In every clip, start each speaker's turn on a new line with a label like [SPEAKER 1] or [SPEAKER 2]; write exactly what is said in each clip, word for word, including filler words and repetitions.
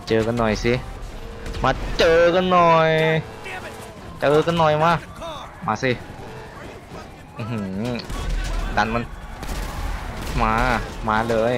[SPEAKER 1] เจอกันหน่อยสิมาเจอกันหน่อยเจอกันหน่อยมามาสิดันมันมามาเลย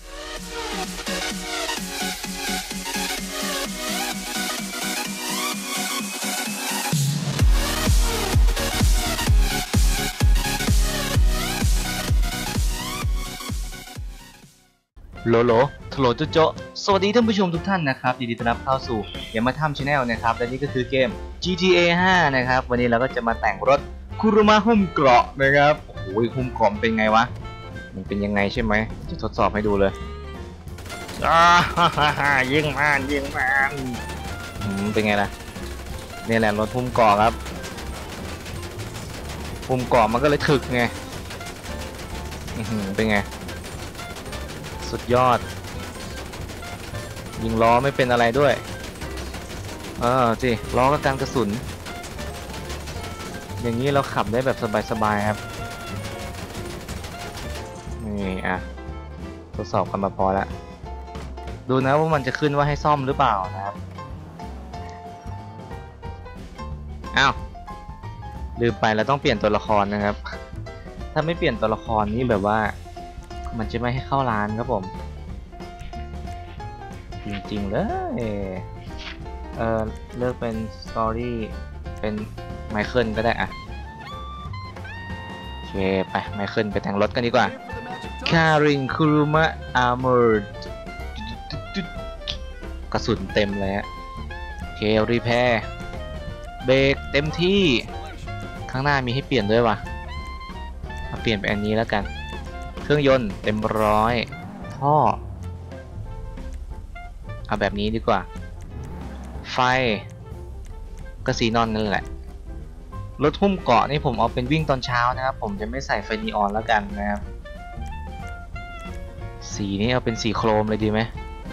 [SPEAKER 1] โลโลทโลโจโจสวัสดีท่านผู้ชมทุกท่านนะครับยินดีต้อนรับเข้าสู่ยามาทัมชาแนลนะครับและนี่ก็คือเกม จี ที เอ ห้า นะครับวันนี้เราก็จะมาแต่งรถคุรุมะหุ้มเกราะนะครับโอ้โหหุ้มเกราะเป็นไงวะมันเป็นยังไงใช่ไหมจะทดสอบให้ดูเลยอ่าฮ่าฮ่ายิงมันยิงมันเป็นไงล่ะนี่แหละรถหุ้มเกราะครับหุ้มเกราะมันก็เลยถึกไงเป็นไงสุดยอดยิงล้อไม่เป็นอะไรด้วยเออสิล้อก็กันกระสุนอย่างนี้เราขับได้แบบสบายๆครับนี่อ่ะทดสอบกันมาพอแล้วดูนะว่ามันจะขึ้นว่าให้ซ่อมหรือเปล่านะครับอ้าวลืมไปเราต้องเปลี่ยนตัวละครนะครับถ้าไม่เปลี่ยนตัวละครนี่แบบว่ามันจะไม่ให้เข้าร้านครับผมจริงๆเลยเออเลือกเป็นสตอรี่เป็นไมเคิลก็ได้อะโอเคไปไมเคิลไปแต่งรถกันดีกว่าคาริงคุรุมะอาร์เมอร์กระสุนเต็มเลยฮะโอเครีแพร์เบรกเต็มที่ข้างหน้ามีให้เปลี่ยนด้วยวะมาเปลี่ยนไปอันนี้แล้วกันเครื่องยนต์เต็มร้อยท่อเอาแบบนี้ดีกว่าไฟก็สีนอนนั่นแหละรถหุ้มเกาะนี่ผมเอาเป็นวิ่งตอนเช้านะครับผมจะไม่ใส่ไฟนีออนแล้วกันนะครับสีนี้เอาเป็นสีโครมเลยดีไหม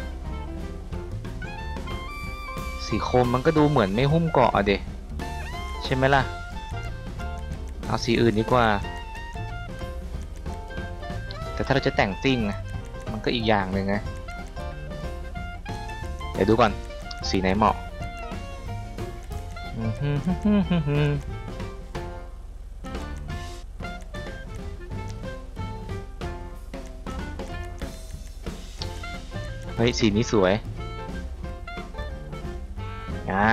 [SPEAKER 1] สีโครมมันก็ดูเหมือนไม่หุ้มเกาะอะเดะใช่ไหมล่ะเอาสีอื่นดีกว่าแต่ถ้าเราจะแต่งซิ่งมันก็อีกอย่างหนึ่งนะเดี๋ยวดูก่อนสีไหนเหมาะเฮ้ยสีนี้สวยอ่า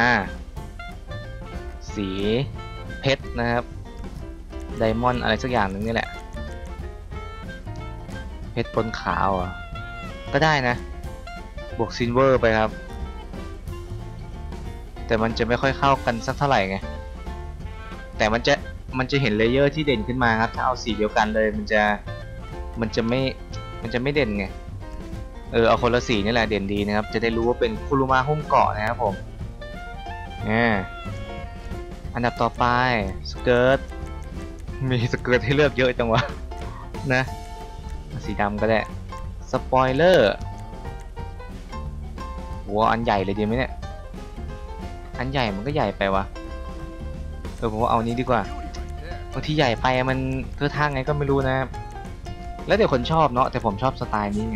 [SPEAKER 1] สีเพชรนะครับไดมอนด์อะไรสักอย่างหนึ่งนี่แหละเพชรปนขาวอ่ะก็ได้นะบวกซิลเวอร์ไปครับแต่มันจะไม่ค่อยเข้ากันสักเท่าไหร่ไงแต่มันจะมันจะเห็นเลเยอร์ที่เด่นขึ้นมาครับถ้าเอาสีเดียวกันเลยมันจะมันจะไม่มันจะไม่เด่นไงเออเอาคนละสีนี่แหละเด่นดีนะครับจะได้รู้ว่าเป็นคุรุมะหุ้มเกาะนะครับผมอ่าอันดับต่อไปสเกิร์ตมีสเกิร์ตให้เลือกเยอะจังวะนะสีดำก็ได้สปอยเลอร์หัวอันใหญ่เลยดีไหมเนี่ยอันใหญ่มันก็ใหญ่ไปวะเออผมว่าเอานี้ดีกว่าบางทีใหญ่ไปมันเพื่อทางไงก็ไม่รู้นะแล้วเดี๋ยวคนชอบเนาะแต่ผมชอบสไตล์นี้ไง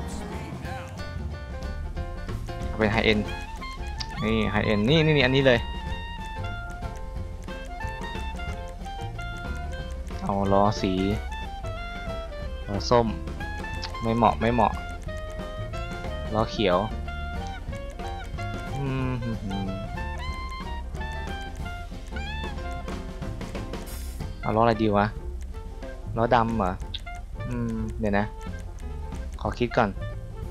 [SPEAKER 1] เป็นไฮเอ็นนี่ไฮเอ็นนี่นี่อันนี้เลยเอาล้อสีล้อส้มไม่เหมาะไม่เหมาะล้อเขียวอืมเอาล้ออะไรดีวะล้อดำเหรออืมเดี๋ยวนะขอคิดก่อน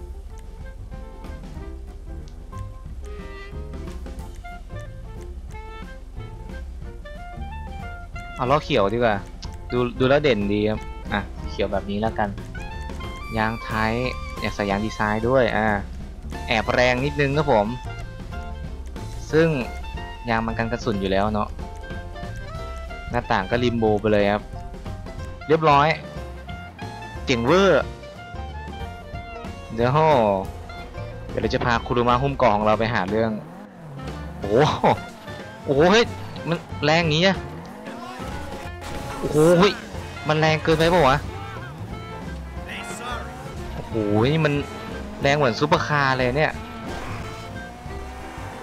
[SPEAKER 1] เอาล้อเขียวดีกว่าดูดูแล้วเด่นดีครับอ่ะเขียวแบบนี้แล้วกันยางท้ายอยากใส่ยางดีไซน์ด้วยอ่าแอบแรงนิดนึงครับผมซึ่งยางมันกันกระสุนอยู่แล้วเนาะหน้าต่างก็ริมโบไปเลยครับเรียบร้อยเจ๋งเวอร์เดี๋ยวเดี๋ยวเราจะพาคุรุมะหุ้มเกาะของเราไปหาเรื่องโอ้โหโอ้โหเฮ้ยมันแรงงี้อะโอ้โหเฮ้ยมันแรงเกินไปป่าวะโอ้โหนี่มันแรงเหมือนซุปเปอร์คาร์เลยเนี่ย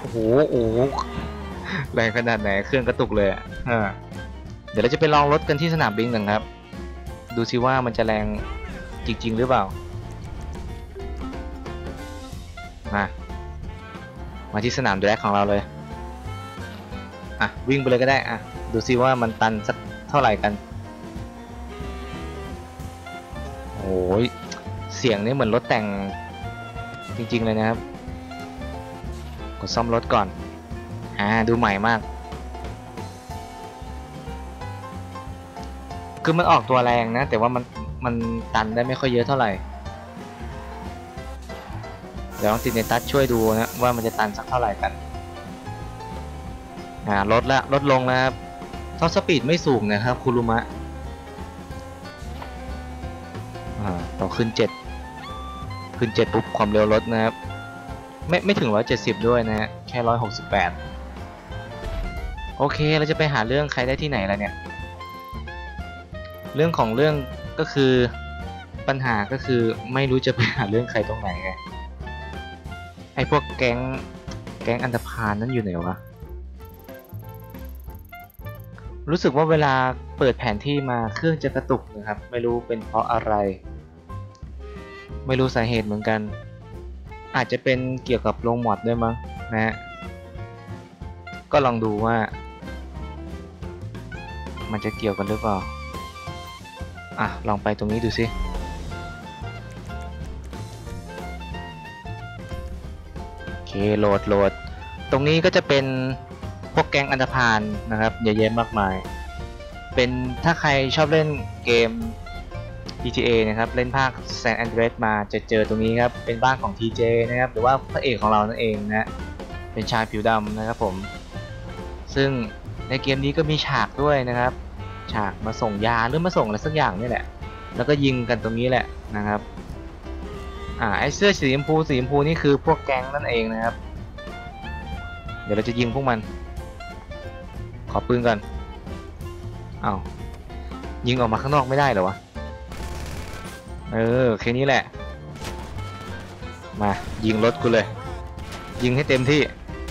[SPEAKER 1] โอ้โหโอ้โหแรงขนาดไหนเครื่องกระตุกเลยอ่ะเดี๋ยวเราจะไปลองรถกันที่สนามบินกันครับดูซิว่ามันจะแรงจริงๆหรือเปล่ามามาที่สนามแดร็กของเราเลยอ่ะวิ่งไปเลยก็ได้อ่ะดูซิว่ามันตันสักเท่าไหร่กันโอ้ยเสียงนี่เหมือนรถแต่งจริงๆเลยนะครับกดซ่อมรถก่อนอ่าดูใหม่มากคือมันออกตัวแรงนะแต่ว่ามันมันตันได้ไม่ค่อยเยอะเท่าไหร่เดี๋ยวลองติดในตัดช่วยดูนะว่ามันจะตันสักเท่าไหร่กันอ่าลดละลดลงแล้วครับท็อปสปีดไม่สูงนะครับคุรุมะอ่าเราขึ้นเจ็ดขึ้นเจ็ดปุ๊บความเร็วลดนะครับไม่ไม่ถึงร้อยเจ็ดสิบด้วยนะฮะแค่ร้อยหกสิบแปดโอเคเราจะไปหาเรื่องใครได้ที่ไหนล่ะเนี่ยเรื่องของเรื่องก็คือปัญหาก็คือไม่รู้จะไปหาเรื่องใครตรงไหนไงไอพวกแก๊งแก๊งอันธพาลนั้นอยู่ไหนวะรู้สึกว่าเวลาเปิดแผนที่มาเครื่องจะกระตุกนะครับไม่รู้เป็นเพราะอะไรไม่รู้สาเหตุเหมือนกันอาจจะเป็นเกี่ยวกับโรงมอดด้วยมั้งนะฮะก็ลองดูว่ามันจะเกี่ยวกันหรือเปล่าอ่ะลองไปตรงนี้ดูสิโอเคโหลดโหลดตรงนี้ก็จะเป็นพวกแก๊งอันธพาลนะครับเยอะแยะมากมายเป็นถ้าใครชอบเล่นเกม จี ที เอ นะครับเล่นภาค San Andreas มาจะเจอตรงนี้ครับเป็นบ้านของ ที เจ นะครับหรือว่าพระเอกของเรานั่นเองนะเป็นชายผิวดำนะครับผมซึ่งในเกมนี้ก็มีฉากด้วยนะครับฉากมาส่งยาหรือมาส่งอะไรสักอย่างนี่แหละแล้วก็ยิงกันตรงนี้แหละนะครับอ่าไอเสื้อสีชมพูสีชมพูนี่คือพวกแก๊งนั่นเองนะครับเดี๋ยวเราจะยิงพวกมันขอปืนก่อนอ้าวยิงออกมาข้างนอกไม่ได้เหรอวะเออแค่นี้แหละมายิงรถกูเลยยิงให้เต็มที่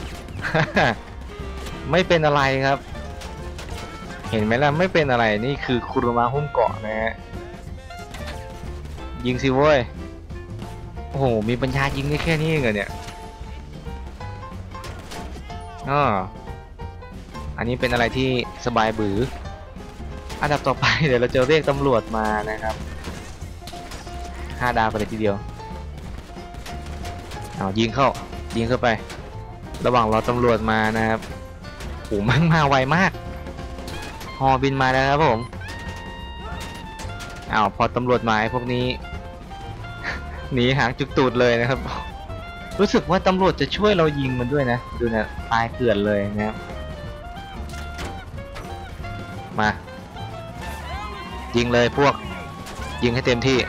[SPEAKER 1] ไม่เป็นอะไรครับเห็นไหมล่ะไม่เป็นอะไรนี่คือคุรุมะหุ้มเกาะนะฮะยิงสิเว้ยโอ้โหมีปัญญายิงได้แค่นี้เองเหรอเนี่ยอ๋ออันนี้เป็นอะไรที่สบายบืออันดับต่อไปเดี๋ยวเราจะเรียกตำรวจมานะครับห้าดาวไปเลยทีเดียวเอายิงเข้ายิงเข้าไประหว่างรอตำรวจมานะครับโอ้มั่งมาไวมากฮอบินมาแล้วครับผมอ้าวพอตำรวจมาไอ้พวกนี้ หนีหางจุกตูดเลยนะครับรู้สึกว่าตำรวจจะช่วยเรายิงมันด้วยนะดูนะตายเกลื่อนเลยนะครับมายิงเลยพวกยิงให้เต็มที่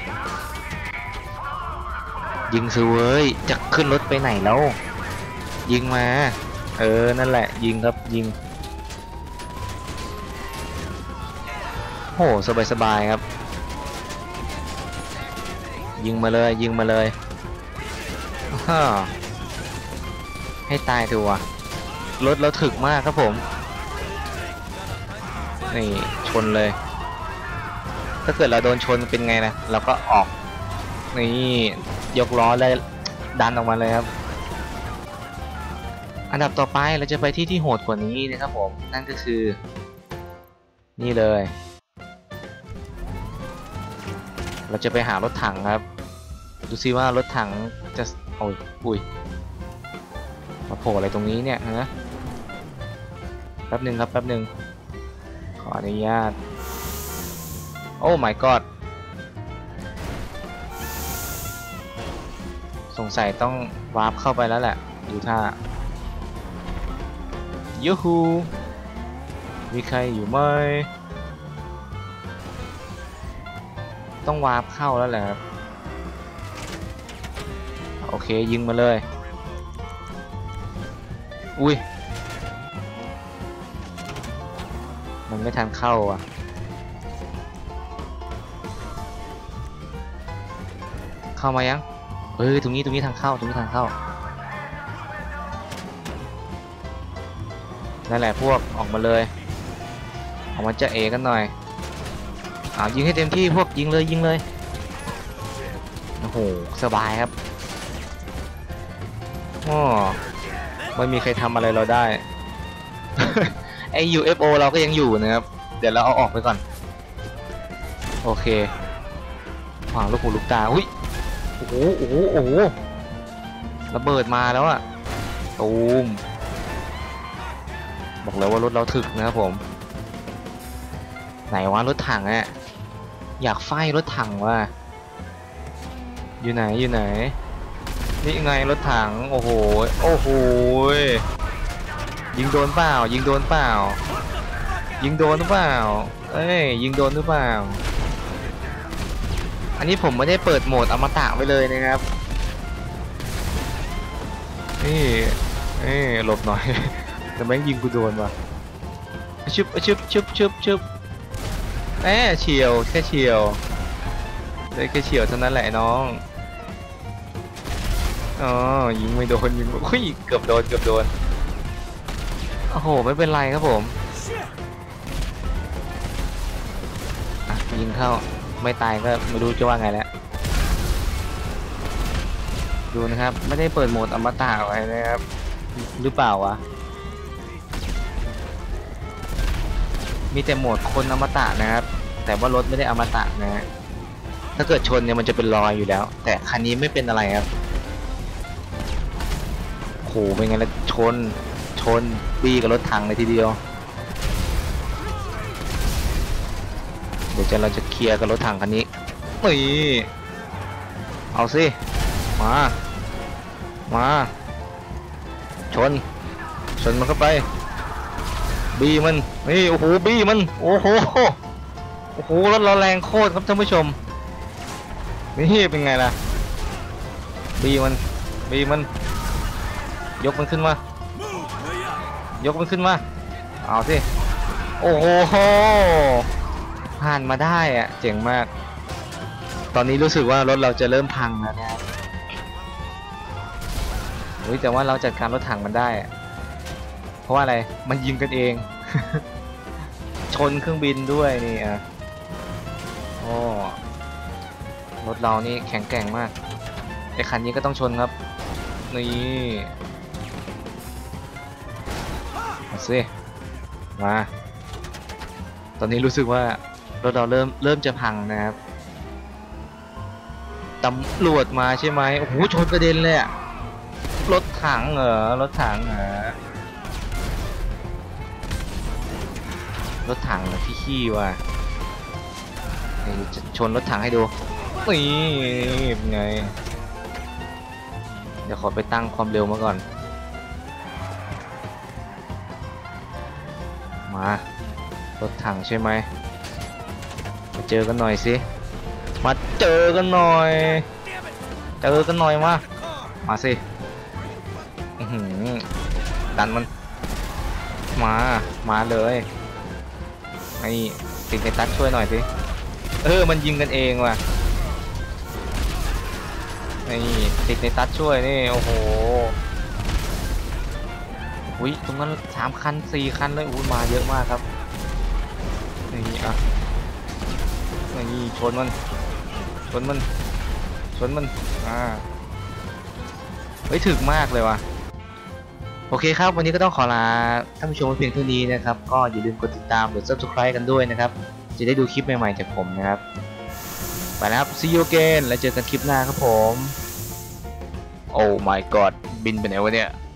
[SPEAKER 1] ยิงสิเว้ยจะขึ้นรถไปไหนแล้วยิงมาเออนั่นแหละยิงครับยิงโหสบายสบายครับยิงมาเลยยิงมาเลยให้ตายเถอะวะรถเราถึกมากครับผมนี่ชนเลยถ้าเกิดเราโดนชนเป็นไงนะเราก็ออกนี่ยกล้อเลยดันออกมาเลยครับอันดับต่อไปเราจะไปที่ที่โหดกว่านี้นะครับผมนั่นก็คือนี่เลยเราจะไปหารถถังครับดูซิว่ารถถังจะโอ้ยอุ้ยมาโผล่อะไรตรงนี้เนี่ยฮะแป๊บหนึ่งครับแป๊บหนึ่งขออนุญาตโอ้ my god สงสัยต้องวาร์ปเข้าไปแล้วแหละดูท่ายูฮูมีใครอยู่ไหมต้องวาร์ปเข้าแล้วแหละครับโอเคยิงมาเลยอุ้ยมันไม่ทันเข้าอ่ะเข้ามายังเฮ้ยตรงนี้ตรงนี้ทางเข้าตรงนี้ทางเข้านั่นแหละพวกออกมาเลยออกมาจะเอกันหน่อยอ้าวยิงให้เต็มที่พวกยิงเลยยิงเลยโอ้โหสบายครับอ๋อไม่มีใครทำอะไรเราได้ ไอ ยู เอฟ โอ เราก็ยังอยู่นะครับเดี๋ยวเราเอาออกไปก่อนโอเควางลูกหูลูกตาอุ้ยโอ้โหโอ้โหโอ้โหระเบิดมาแล้วอะตูมบอกเลยว่ารถเราถึกนะครับผมไหนวะรถถังอะอยากไฟรถถังว่ะอยู่ไหนอยู่ไหนนี่ไงรถถังโอ้โหโอ้โหยิงโดนเปล่ายิงโดนเปล่ายิงโดนหรือเปล่าเอ้ยยิงโดนหรือเปล่าอันนี้ผมไม่ได้เปิดโหมดอมตะไว้เลยนะครับนี่นี่หลบหน่อยแต่แม่งยิงกูโดนว่ะชึบชึบชึบชึบชึบแหมเฉียวแค่เฉียวได้แค่เฉียวเท่านั้นแหละน้องอ๋อยิงไม่โดนยิงอุ้ยเกือบโดนเกือบโดนโอ้โหไม่เป็นไรครับผมอ่ะยิงเข้าไม่ตายก็ไม่รู้จะว่าไงแล้วดูนะครับไม่ได้เปิดโหมดอมตะไว้นะครับหรือเปล่าวะมีแต่โหมดคนอมตะนะครับแต่ว่ารถไม่ได้อมตะนะฮะถ้าเกิดชนเนี่ยมันจะเป็นรอยอยู่แล้วแต่คันนี้ไม่เป็นอะไรครับโหเป็นไงล่ะชนชนบี้กับรถถังเลยทีเดียวเดี๋ยวจะเราจะเคลียร์กับรถถังคันนี้นี่เอาสิมามาชนชนมันเข้าไปบี้มันนี่โอ้โหบี้มันโอ้โหโอ้โหรถเราแรงโคตรครับท่านผู้ชมนี่เป็นไงล่ะบี้มันบี้มันยกมันขึ้นมายกมันขึ้นมาเอาสิโอ้โหผ่านมาได้อะเจ๋งมากตอนนี้รู้สึกว่ารถเราจะเริ่มพังแล้วนะครับเฮ้ยแต่ว่าเราจัดการรถถังมันได้เพราะว่าอะไรมันยิงกันเอง ชนเครื่องบินด้วยนี่อ่ะโอ้รถเรานี่แข็งแกร่งมากไอ้คันนี้ก็ต้องชนครับนี่มาสิมาตอนนี้รู้สึกว่ารถเราเริ่มเริ่มจะพังนะครับตำรวจมาใช่ไหมโอ้โหชนกระเด็นเลยอะรถถังเหรอรถถังเหรอรถถังเหรอพี่ขี้ว่ะจะชนรถถังให้ดูนี่เป็นไงเดี๋ยวขอไปตั้งความเร็วมาก่อนมารถถังใช่ไหมมาเจอกันหน่อยสิมาเจอกันหน่อยเจอกันหน่อยมามาสิดันมันมามาเลยไอ้ติดในตัดช่วยหน่อยสิเออมันยิงกันเองว่ะนี่ติดในตัดช่วยนี่โอ้โหอุ้ยตรงนั้นสามคันสี่คันเลยอุ้ยมาเยอะมากครับนี่อ่ะนี่ชนมันชนมันชนมันอ่าเฮ้ยถึกมากเลยว่ะโอเคครับวันนี้ก็ต้องขอลาท่านผู้ชมเพียงเท่านี้นะครับก็อย่าลืมกดติดตามหรือ ซับสไครบ์ กันด้วยนะครับจะได้ดูคลิปใหม่ๆจากผมนะครับไปแล้วครับ see you again แล้วเจอกันคลิปหน้าครับผม โอ้ my god บินไปไหนวะเนี่ย